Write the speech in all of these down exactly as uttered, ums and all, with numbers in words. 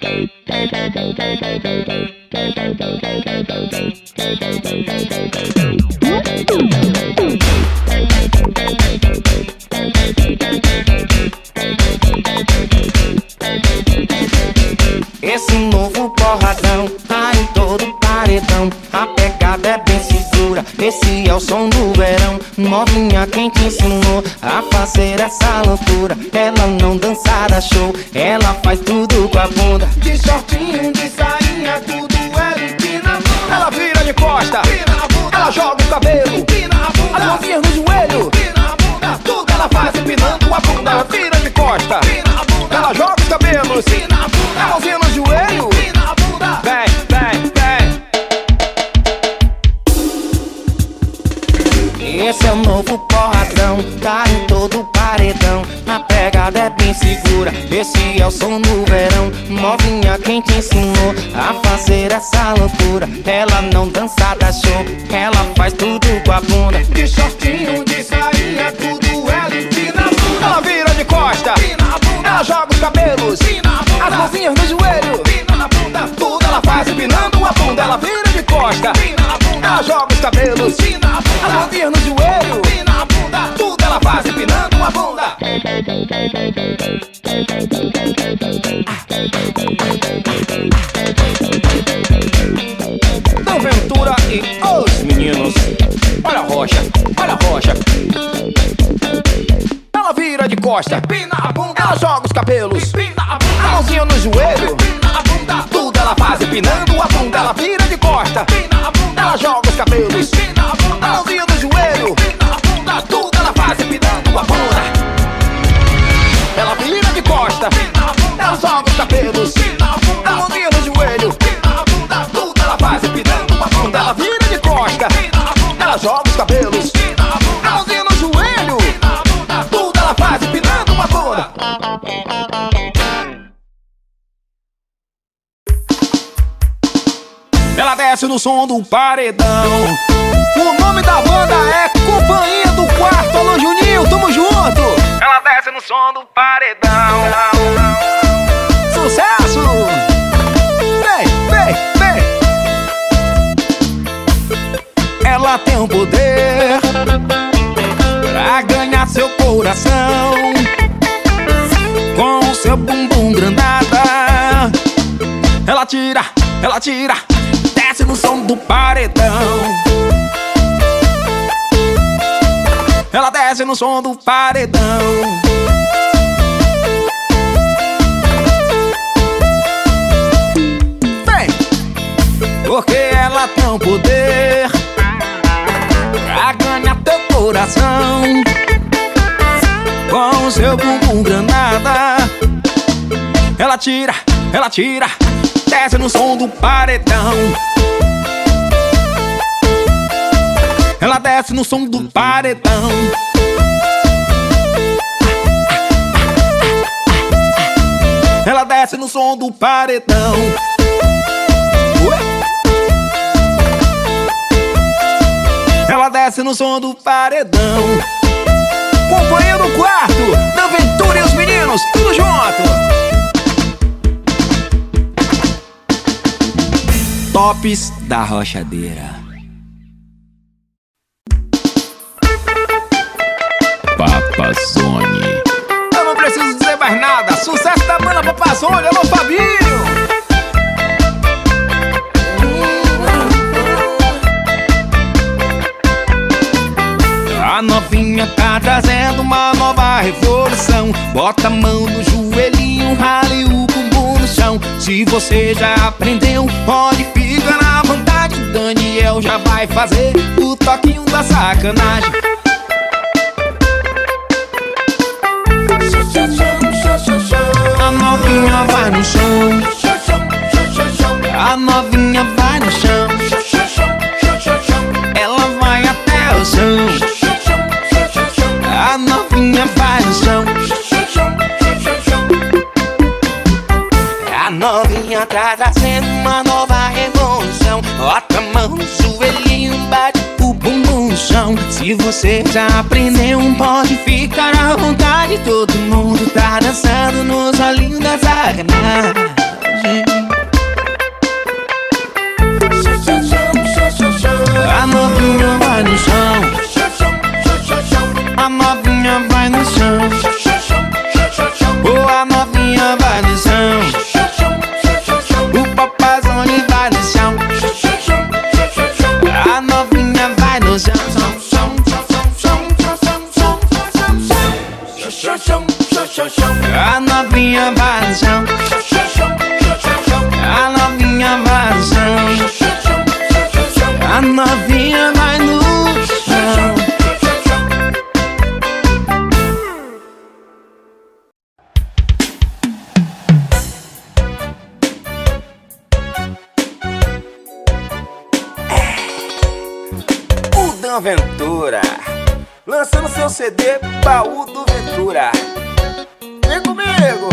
Esse novo porradão tá em todo paredão. A pegada é bem segura, esse é o som do verão. Novinha, quem te ensinou a fazer essa loucura? Ela não dança, dá show, ela faz tudo com a bunda. De shortinho, de sainha, tudo ela empina a bunda. Ela vira de costa, empina a bunda. Ela joga o cabelo, empina a bunda. As mãozinhas no joelho, empina a bunda. Tudo ela faz empinando a bunda. Ela vira de costa, empina a bunda. Ela joga os cabelos, empina a bunda. A mãozinha no joelho, empina a bunda. Vem, vem, vem. Esse é o novo porradão, tá em todo paredão. A pegada é bem segura, esse é o som do verão. Novinha, quem te ensinou a fazer essa loucura? Ela não dança, dá show, ela faz tudo com a bunda. De shortinho, de sainha, tudo ela empina a bunda. Ela vira de costa, empina a bunda. Ela joga os cabelos, empina a bunda. As mãozinhas no joelho, empina a bunda. Tudo ela faz empinando a bunda. Ela vira de costa, empina a bunda. Ela joga os cabelos, empina a bunda. As mãozinhas no joelho, empina a bunda. Tudo ela faz empinando a bunda. Dom Ventura e os meninos. Olha a rocha, olha a rocha. Ela vira de costa, empina a bunda. Ela joga os cabelos, empina a bunda. A mãozinha no joelho, empina a bunda. Tudo ela faz empinando a bunda. Ela vira de costa, empina a bunda. Ela joga os cabelos, empina a bunda. A mãozinha no joelho, empina a bunda. Tudo ela faz empinando a bunda. Ela vira de costa, empina a bunda. Ela joga os cabelos, empina a bunda. A mãozinha no joelho, empina a bunda. Tudo ela faz empinando a bunda. Ela vira de costa, empina a bunda. Ela joga os cabelos, empina a bunda. A mãozinha no joelho, empina a bunda. Tudo ela faz empinando uma bunda. Ela desce no som do paredão. O nome da banda é Companhia do Quarto. Alô, Juninho, tamo junto. Ela desce no som do paredão. Sucesso! Vem, vem, vem. Ela tem um poder pra ganhar seu coração com o seu bumbum grandada. Ela tira, ela tira, desce no som do paredão. Ela desce no som do paredão. Vem! Porque ela tem um poder pra ganhar teu coração com o seu bumbum granada. Ela tira, ela tira, desce no som do paredão. Ela desce no som do paredão. Ela desce no som do paredão. Ela desce no som do paredão. Companhia do Quarto, Dom Ventura e os meninos, tudo junto. Tops da Rochadeira. Papazone. Eu não preciso dizer mais nada. Sucesso da banda Papazone. Alô, Fabinho. A novinha tá trazendo uma nova revolução. Bota a mão no joelhinho, rale o bumbum no chão. Se você já aprendeu, pode ficar na vontade. Daniel já vai fazer o toquinho da sacanagem. A novinha vai no chão. A novinha vai no chão. Ela vai até o chão. A novinha vai no chão. A novinha tá trazendo uma nova revolução. Bota a mão no joelhinho, bate o bumbum no chão. Se você já aprendeu, pode ficar à vontade. Todo mundo tá dançando nos olhinhos da sacanagem. Cristian Ventura, lançando seu C D Baú do Ventura. Vem comigo!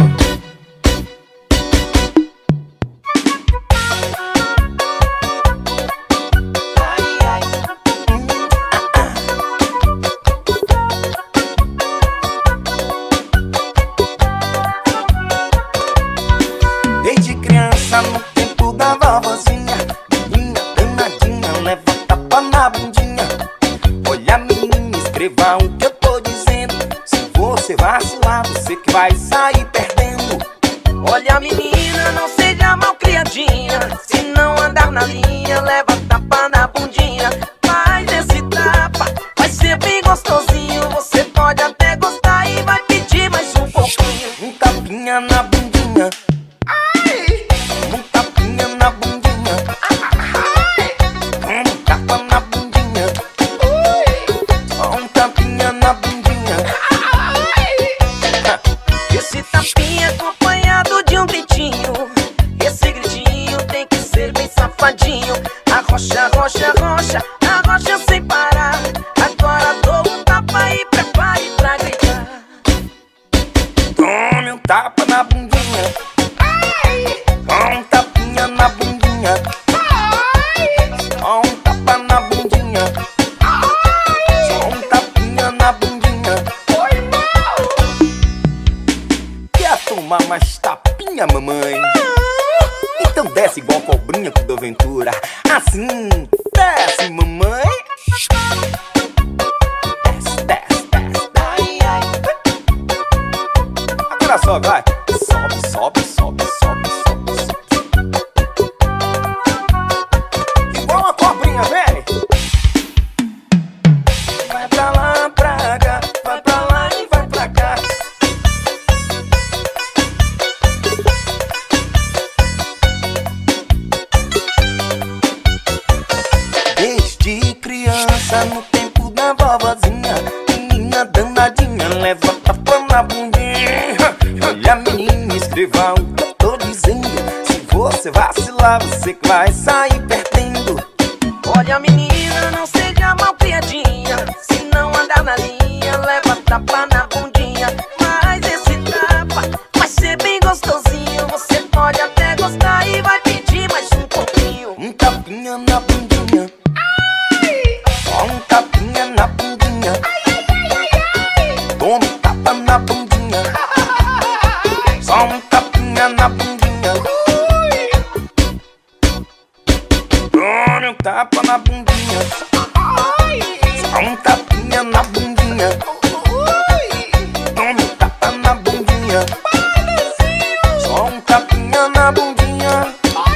Desde criança, no tempo da vovozinha, menina danadinha, leva tapa na bundinha. Olha, menina, escreva o que eu tô dizendo. Se você vacilar, você que vai sair perdendo. Olha, menina, não seja malcriadinha. Se não andar na linha, leva tapa na bundinha. Faz esse tapa, vai ser bem gostosinho. Você pode até gostar e vai pedir mais um pouquinho. Um tapinha na bundinha, um tapinha na bundinha, um tapa na bundinha, um tapinha na bundinha. Esse tapinha acompanhado de um gritinho. Esse gritinho tem que ser bem safadinho. Arrocha, arrocha, arrocha, arrocha sem parar. Agora dou um tapa e prepare pra gritar. Tome um tapa na bundinha, um tapinha na bundinha, um tapa na bundinha, um tapinha na bundinha. Quer tomar mais tapinha, mamãe? Então desce igual cobrinha com o Ventura. Assim, desce, mamãe. Desce, desce, desce. Ai, ai. Agora sobe, vai. Sobe, sobe, sobe, sobe, sobe, sobe. Igual uma cobrinha, vem. Vai pra lá, pra cá, vai pra lá e vai pra cá. Desde criança, no tempo da vovozinha, menina danadinha, leva tapa na bundinha. Olha, menina, escreva o que eu tô dizendo. Se você vacilar, você que vai sair perdendo. Olha, menina, não seja malcriadinha. Se não andar na linha, leva tapa na bundinha. Mas esse tapa vai ser bem gostosinho. Você pode até gostar e vai pedir mais um pouquinho. Um tapinha na bundinha, um tapinha na bundinha, toma um tapa na bundinha, só um tapinha na bundinha. Tome um tapa na bundinha, só um tapinha na bundinha, tome um tapa na bundinha, só um tapinha na bundinha.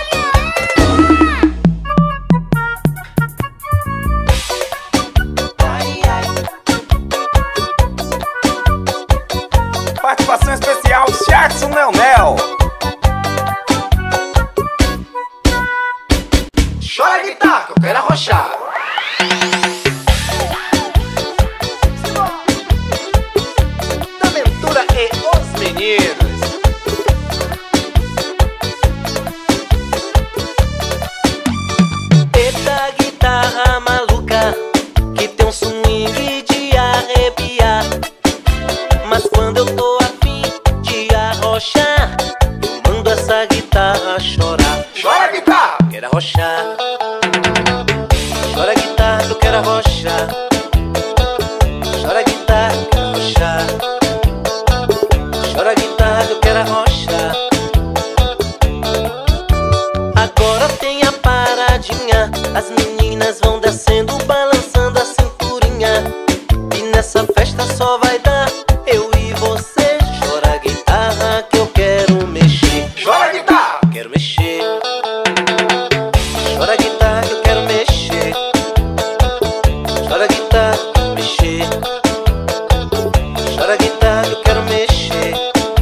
Participação especial, Jackson Leonel. Chora guitarra, que eu quero arrochar. Da Ventura e os meninos. Eita guitarra maluca, que tem um swing de arrepiar. Mas quando eu tô afim de arrochar, eu mando essa guitarra chorar. Chora, guitarra. Quero arrochar. Chora guitarra que eu quero arrochar. Chora guitarra que eu quero arrochar. Chora guitarra que eu quero arrochar. Agora tem a paradinha. As meninas vão descendo, balançando a cinturinha. E nessa festa só vai dar eu e você. Chora guitarra que eu quero mexer. Chora, guitarra. Quero mexer. Chora guitarra que eu quero mexer. Chora guitarra que eu quero mexer. Chora guitarra que eu quero mexer.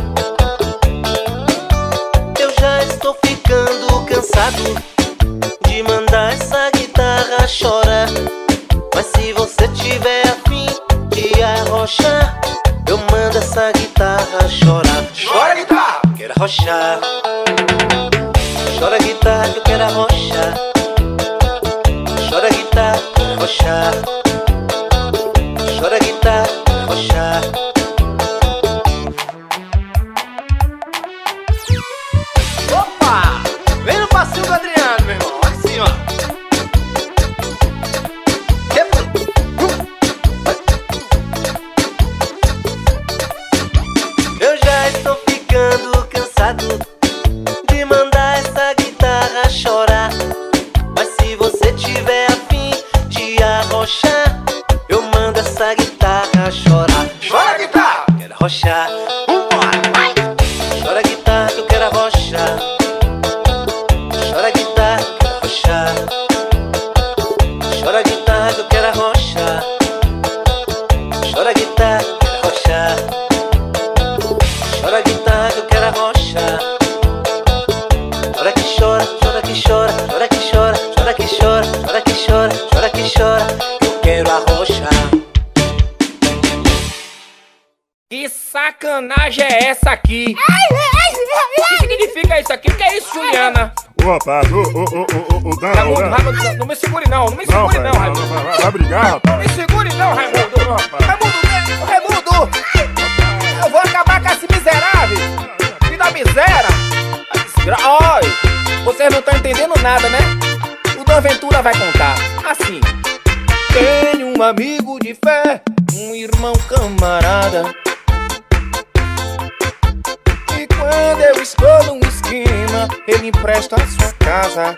Eu já estou ficando cansado de mandar essa guitarra chorar. Mas se você tiver afim de arrochar, eu mando essa guitarra chorar. Chora, guitarra. Quero arrochar. Chora guitarra que eu quero arrochar. Chora guitarra, quero arrochar. arrochar. Opa! Vem no passinho do Adriano, meu irmão. Assim, ó. Eu já estou ficando cansado de mandar essa guitarra chorar. Mas se você tiver a fim de arrochar, eu mando essa guitarra chorar. Chora, guitarra! Quero arrochar. Chora guitarra que eu quero arrochar. Chora guitarra que eu quero arrochar. Chora guitarra que eu quero arrochar. Chora guitarra que eu quero arrochar. Chora guitarra que eu quero arrochar. Chora que chora, chora que chora, chora que chora, chora que chora, chora que chora, chora que chora, eu quero arrochar. Que sacanagem é essa aqui? O que significa isso aqui? O que é isso, Juliana? Opa, ô, ô, ô, ô, ô, Dan, Raimundo, Dan. Raimundo, não me segure não, não me Não, segure pai, não, não, Raimundo. vai, vai, vai brigar, Não rapaz. me segure não, Raimundo. Não, pai. Raimundo, Raimundo, eu vou acabar com esse miserável. Me dá miséria. Desgra... Ai, vocês não estão entendendo nada, né? O Dan Ventura vai contar assim. Tenho um amigo de fé, um irmão camarada. E quando eu estou num esquema, ele empresta a sua casa.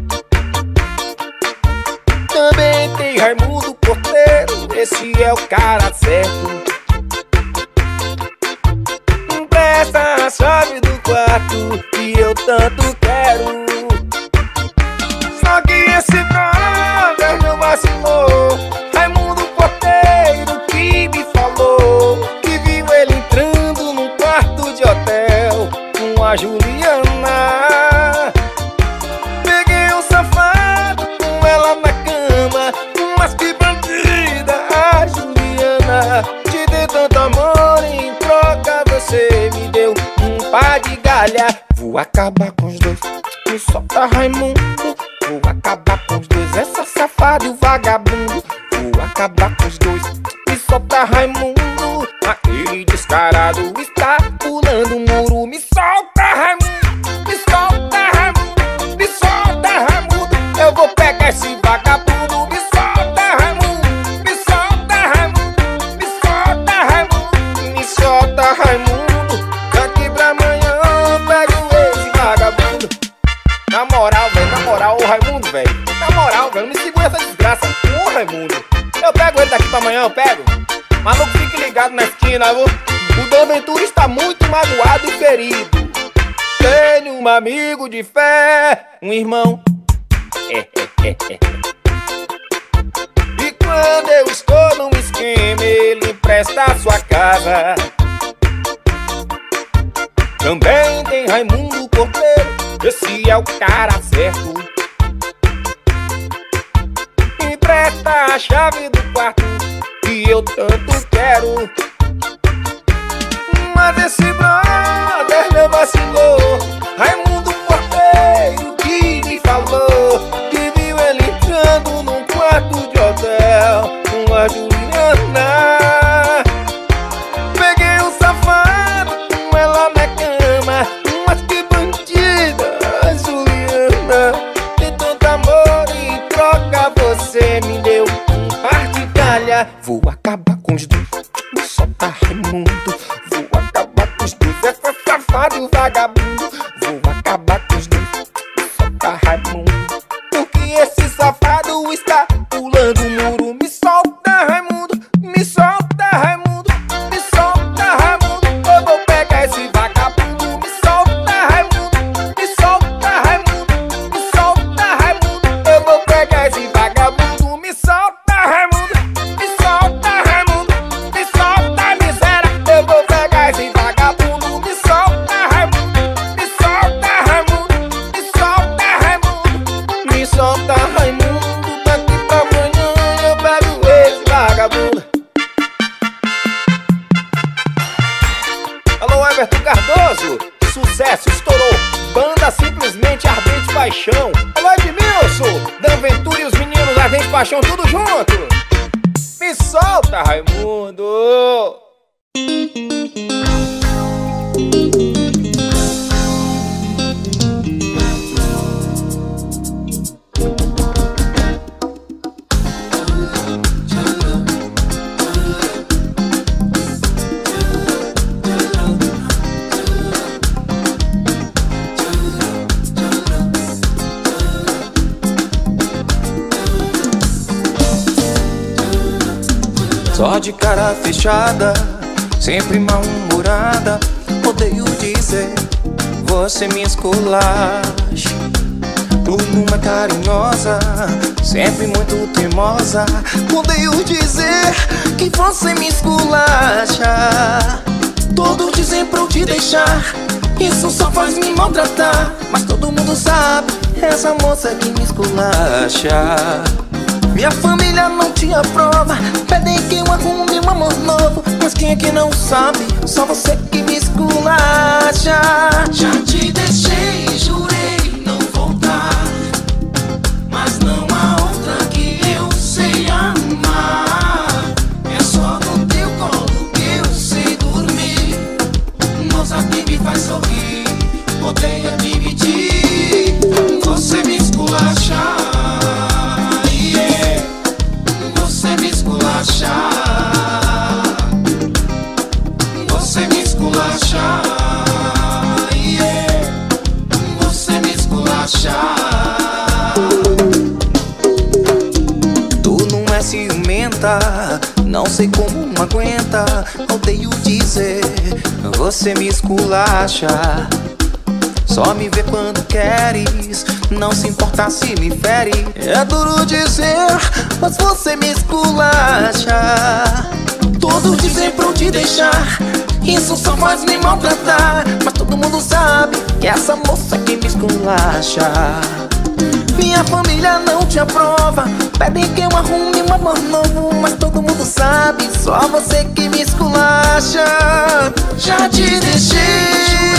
Também tem Raimundo Porteiro, esse é o cara certo. Empresta a chave do quarto que eu tanto quero. Só que esse cara não vacilou. Raimundo Porteiro que me falou que viu ele entrando num quarto de hotel com a Juliana. Peguei um safado com ela na cama, mas que bandida a Juliana. Te dei tanto amor e em troca você me deu um par de galha. Vou acabar com os dois, me solta Raimundo. Vou acabar com os dois, essa safada e o vagabundo. Vou acabar com os dois, me solta Raimundo. Aquele descarado está pulando o muro. Me solta Raimundo, me solta Raimundo, me solta Raimundo. Eu vou pegar esse vagabundo. Me solta Raimundo, me solta Raimundo, me solta Raimundo, me solta Raimundo. Daqui pra amanhã eu pego esse vagabundo. Na moral, velho, na moral, ô Raimundo, velho. Na moral, velho, não me segura essa desgraça, ô Raimundo. Eu pego ele daqui pra amanhã, eu pego. Maluco, fique ligado na esquina, viu? O Dan Ventura está muito magoado e ferido. Tenho um amigo de fé, um irmão. E quando eu estou num esquema, ele empresta a sua casa. Também tem Raimundo Porteiro, esse é o cara certo. Empresta a chave do quarto que eu tanto quero. Mas esse brother não vacilou. Raimundo Porteiro que me falou que viu ele entrando num quarto de hotel com a Juliana. Peguei um safado com ela na cama, mas que bandida a Juliana. Tem tanto amor e em troca você me deu um par de galha. Vou acabar com os dois, me solta Raimundo. Vou acabar com os dois, essa safada e o vagabundo. Vou acabar com os dois, me solta Raimundo. Porque esse safado está pulando o muro. Me solta Raimundo, me solta Raimundo, me solta Raimundo. Eu vou pegar esse vagabundo. Me solta Raimundo, me solta Raimundo, me solta Raimundo. Eu vou pegar esse vagabundo. Me solta Raimundo, me solta Raimundo, me solta miséria. Eu vou pegar esse vagabundo. Me solta Raimundo, me solta Raimundo, me solta Raimundo, me solta Raimundo. Daqui pra amanhã eu pego esse vagabundo. Alô, Everton Cardoso, sucesso, estourou. Banda Simplesmente Ardente Paixão. Alô, Edmilson, Dan Ventura e os meninos Ardente Paixão, tudo junto. Me solta, Raimundo. Só de cara fechada, sempre mal-humorada. Odeio dizer, você me esculacha. Tu não é carinhosa, sempre muito teimosa. Odeio dizer que você me esculacha. Todos dizem pra eu te deixar, isso só faz me maltratar. Mas todo mundo sabe, essa moça que me esculacha. Minha família não te aprova, pedem que eu arrume um amor novo. Mas quem é que não sabe, só você que me esculacha. Já te deixei, jurei não voltar, mas não há outra que eu sei amar. É só no teu colo que eu sei dormir. Moça que me faz sorrir, odeio admitir. Você me esculacha, yeah. Você me esculacha, você me esculacha, yeah. Você me esculacha. Tu não é ciumenta, não sei como não aguenta. Odeio dizer, você me esculacha. Só me vê quando queres, não se importa se me fere. É duro dizer, mas você me esculacha. Todos dizem pra eu te deixar, isso só faz me maltratar. Mas todo mundo sabe que essa moça que me esculacha. Minha família não te aprova, pedem que eu arrume um amor novo. Mas todo mundo sabe, só você que me esculacha. Já te deixei,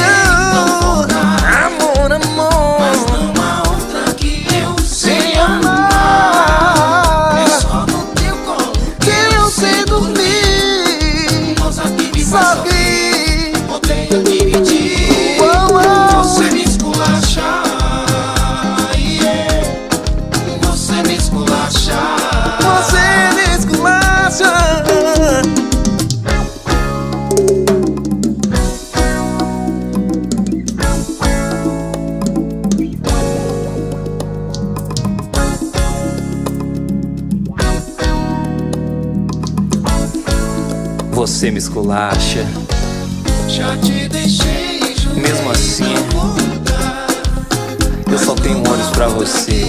amor, amor, mas não há outra que eu sei amar. É só no teu colo que eu sei dormir. Moça que me faz sorrir, odeio admitir. Você me esculacha, yeah. Você me esculacha, você me esculacha. Você me esculacha. Já te deixei, mesmo assim eu só tenho olhos pra você.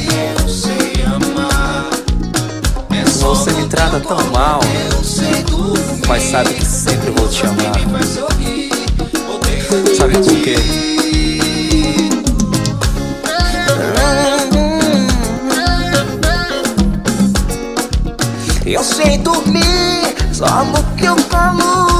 Você me trata tão mal, mas sabe que sempre vou te amar. Sabe por quê? Eu sei dormir só no teu colo.